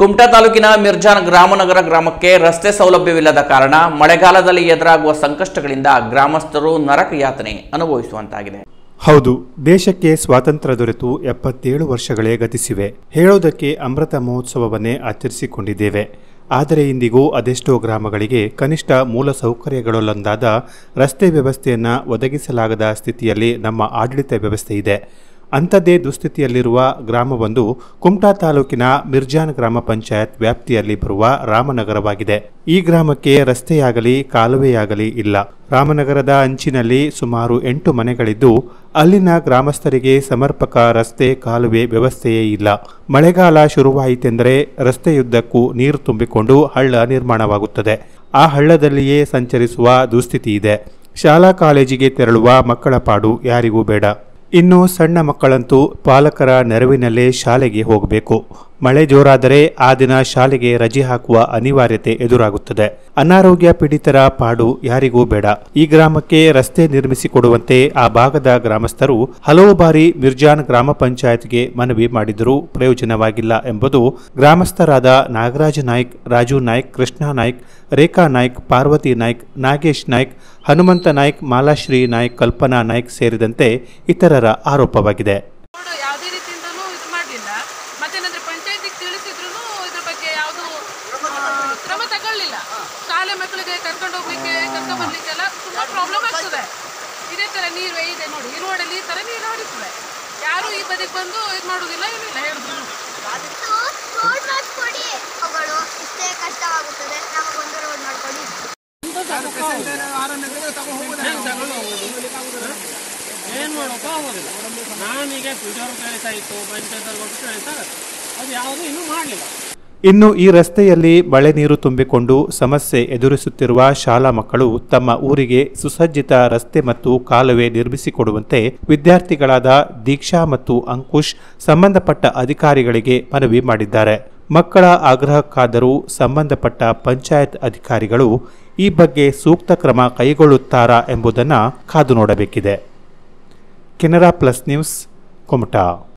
ಕುಮಟಾ ತಾಲೂಕಿನ ಮಿರ್ಜಾನ್ ರಾಮನಗರ ಗ್ರಾಮಕ್ಕೆ ರಸ್ತೆ ಸೌಲಭ್ಯವಿಲ್ಲದ ಕಾರಣ ಮಳೆಗಾಲದಲ್ಲಿ ಎದುರಾಗುವ ಸಂಕಷ್ಟಗಳಿಂದ ಗ್ರಾಮಸ್ಥರು ನರಕ ಯಾತನೆ ಅನುಭವಿಸುವಂತಾಗಿದೆ. ಹೌದು, ದೇಶಕ್ಕೆ ಸ್ವಾತಂತ್ರ್ಯ ದೊರೆತು 77 ವರ್ಷಗಳೇ ಗತಿಸಿವೆ. ಹೇಳೋದಕ್ಕೆ ಅಮೃತ ಮಹೋತ್ಸವವನ್ನೇ ಆಚರಿಸಿಕೊಂಡಿದ್ದೇವೆ. ಆದರೆ ಇಂದಿಗೂ ಅದೆಷ್ಟೋ ಗ್ರಾಮಗಳಿಗೆ ಕನಿಷ್ಠ ಮೂಲ ಸೌಕರ್ಯಗಳಲ್ಲೊಂದಾದ ರಸ್ತೆ ವ್ಯವಸ್ಥೆಯನ್ನು ಒದಗಿಸಲಾಗದ ಸ್ಥಿತಿಯಲ್ಲಿ ನಮ್ಮ ಆಡಳಿತ ವ್ಯವಸ್ಥೆ ಇದೆ. ಅಂಥದ್ದೇ ದುಸ್ಥಿತಿಯಲ್ಲಿರುವ ಗ್ರಾಮವೊಂದು ಕುಮಟಾ ತಾಲೂಕಿನ ಮಿರ್ಜಾನ್ ಗ್ರಾಮ ಪಂಚಾಯತ್ ವ್ಯಾಪ್ತಿಯಲ್ಲಿ ಬರುವ ರಾಮನಗರವಾಗಿದೆ. ಈ ಗ್ರಾಮಕ್ಕೆ ರಸ್ತೆಯಾಗಲಿ ಕಾಲುವೆಯಾಗಲಿ ಇಲ್ಲ. ರಾಮನಗರದ ಅಂಚಿನಲ್ಲಿ ಸುಮಾರು 8 ಮನೆಗಳಿದ್ದು ಅಲ್ಲಿನ ಗ್ರಾಮಸ್ಥರಿಗೆ ಸಮರ್ಪಕ ರಸ್ತೆ ಕಾಲುವೆ ವ್ಯವಸ್ಥೆಯೇ ಇಲ್ಲ. ಮಳೆಗಾಲ ಶುರುವಾಯಿತೆಂದರೆ ರಸ್ತೆಯುದ್ದಕ್ಕೂ ನೀರು ತುಂಬಿಕೊಂಡು ಹಳ್ಳ ನಿರ್ಮಾಣವಾಗುತ್ತದೆ. ಆ ಹಳ್ಳದಲ್ಲಿಯೇ ಸಂಚರಿಸುವ ದುಸ್ಥಿತಿ ಇದೆ. ಶಾಲಾ ಕಾಲೇಜಿಗೆ ತೆರಳುವ ಮಕ್ಕಳ ಪಾಡು ಯಾರಿಗೂ ಬೇಡ. ಇನ್ನು ಸಣ್ಣ ಮಕ್ಕಳಂತೂ ಪಾಲಕರ ನೆರವಿನಲ್ಲೇ ಶಾಲೆಗೆ ಹೋಗಬೇಕು. ಮಳೆ ಜೋರಾದರೆ ಆ ದಿನ ಶಾಲೆಗೆ ರಜೆ ಹಾಕುವ ಅನಿವಾರ್ಯತೆ ಎದುರಾಗುತ್ತದೆ. ಅನಾರೋಗ್ಯ ಪೀಡಿತರ ಪಾಡು ಯಾರಿಗೂ ಬೇಡ. ಈ ಗ್ರಾಮಕ್ಕೆ ರಸ್ತೆ ನಿರ್ಮಿಸಿಕೊಡುವಂತೆ ಆ ಭಾಗದ ಗ್ರಾಮಸ್ಥರು ಹಲವು ಬಾರಿ ಮಿರ್ಜಾನ್ ಗ್ರಾಮ ಪಂಚಾಯತ್ಗೆ ಮನವಿ ಮಾಡಿದರೂ ಪ್ರಯೋಜನವಾಗಿಲ್ಲ ಎಂಬುದು ಗ್ರಾಮಸ್ಥರಾದ ನಾಗರಾಜ ನಾಯ್ಕ್, ರಾಜು ನಾಯ್ಕ್, ಕೃಷ್ಣ ನಾಯ್ಕ್, ರೇಖಾ ನಾಯ್ಕ್, ಪಾರ್ವತಿ ನಾಯ್ಕ್, ನಾಗೇಶ್ ನಾಯ್ಕ್, ಹನುಮಂತ ನಾಯ್ಕ್, ಮಾಲಾಶ್ರೀ ನಾಯ್ಕ್, ಕಲ್ಪನಾ ನಾಯ್ಕ್ ಸೇರಿದಂತೆ ಇತರರ ಆರೋಪವಾಗಿದೆ. ಕ್ರಮ ತಗೊಳ್ಳಿಲ್ಲ. ಶಾಲೆ ಮಕ್ಕಳಿಗೆ ಕರ್ಕೊಂಡು ಹೋಗ್ಲಿಕ್ಕೆ ಕರ್ಕೊಂಡು ಬರ್ಲಿಕ್ಕೆಲ್ಲ ತುಂಬಾ ಪ್ರಾಬ್ಲಮ್ ಆಗ್ತದೆ. ಇದೇ ತರ ನೀರು ಇದೆ ನೋಡಿ, ಈ ರೋಡಲ್ಲಿ ಈ ತರ ನೀರು ಹರಿತದೆ. ಯಾರು ಈ ಬದಿಗೆ ಬಂದು ಇದು ಮಾಡುದಿಲ್ಲ, ಏನಿಲ್ಲ ಹೇಳಿದ್ರು. ರೋಡ್ ಮಾಡ್ಕೊಡಿ, ಅವುಗಳು ಇಷ್ಟೇ ಕಷ್ಟವಾಗುತ್ತದೆ, ನಮಗೊಂದು ರೋಡ್ ಮಾಡ್ಕೊಡಿ. ಏನ್ ಮಾಡೋಕೆ ಆಗೋದಿಲ್ಲ. ನಾನೀಗ ಪೂಜಾರು ಕೇಳಿಸಾಯಿತು, ಪಂಚಾಯತ್ ಕೇಳಿಸಾಗ ಅದು ಯಾವುದು ಇನ್ನೂ ಮಾಡಲಿಲ್ಲ. ಇನ್ನು ಈ ರಸ್ತೆಯಲ್ಲಿ ಮಳೆ ನೀರು ತುಂಬಿಕೊಂಡು ಸಮಸ್ಯೆ ಎದುರಿಸುತ್ತಿರುವ ಶಾಲಾ ಮಕ್ಕಳು ತಮ್ಮ ಊರಿಗೆ ಸುಸಜ್ಜಿತ ರಸ್ತೆ ಮತ್ತು ಕಾಲುವೆ ನಿರ್ಮಿಸಿಕೊಡುವಂತೆ ವಿದ್ಯಾರ್ಥಿಗಳಾದ ದೀಕ್ಷಾ ಮತ್ತು ಅಂಕುಶ್ ಸಂಬಂಧಪಟ್ಟ ಅಧಿಕಾರಿಗಳಿಗೆ ಮನವಿ ಮಾಡಿದ್ದಾರೆ. ಮಕ್ಕಳ ಆಗ್ರಹಕ್ಕಾದರೂ ಸಂಬಂಧಪಟ್ಟ ಪಂಚಾಯತ್ ಅಧಿಕಾರಿಗಳು ಈ ಬಗ್ಗೆ ಸೂಕ್ತ ಕ್ರಮ ಕೈಗೊಳ್ಳುತ್ತಾರಾ ಎಂಬುದನ್ನು ಕಾದು ನೋಡಬೇಕಿದೆ. Canara plus news, Kumta.